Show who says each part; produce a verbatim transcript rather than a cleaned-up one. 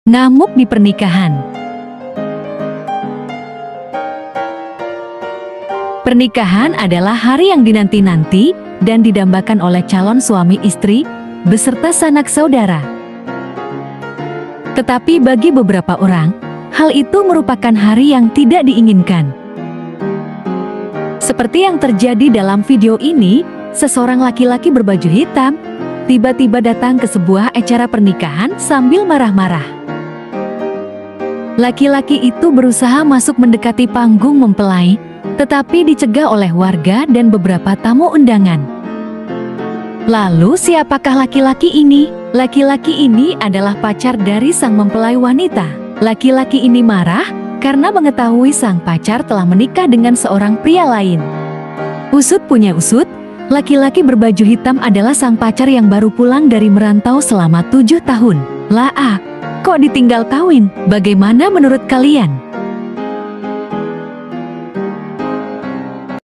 Speaker 1: Ngamuk di pernikahan. Pernikahan adalah hari yang dinanti-nanti dan didambakan oleh calon suami istri beserta sanak saudara. Tetapi bagi beberapa orang, hal itu merupakan hari yang tidak diinginkan. Seperti yang terjadi dalam video ini, seseorang laki-laki berbaju hitam tiba-tiba datang ke sebuah acara pernikahan sambil marah-marah. Laki-laki itu berusaha masuk mendekati panggung mempelai, tetapi dicegah oleh warga dan beberapa tamu undangan. Lalu siapakah laki-laki ini? Laki-laki ini adalah pacar dari sang mempelai wanita. Laki-laki ini marah karena mengetahui sang pacar telah menikah dengan seorang pria lain. Usut punya usut, laki-laki berbaju hitam adalah sang pacar yang baru pulang dari merantau selama tujuh tahun. Lah ah, kok ditinggal kawin? Bagaimana menurut kalian?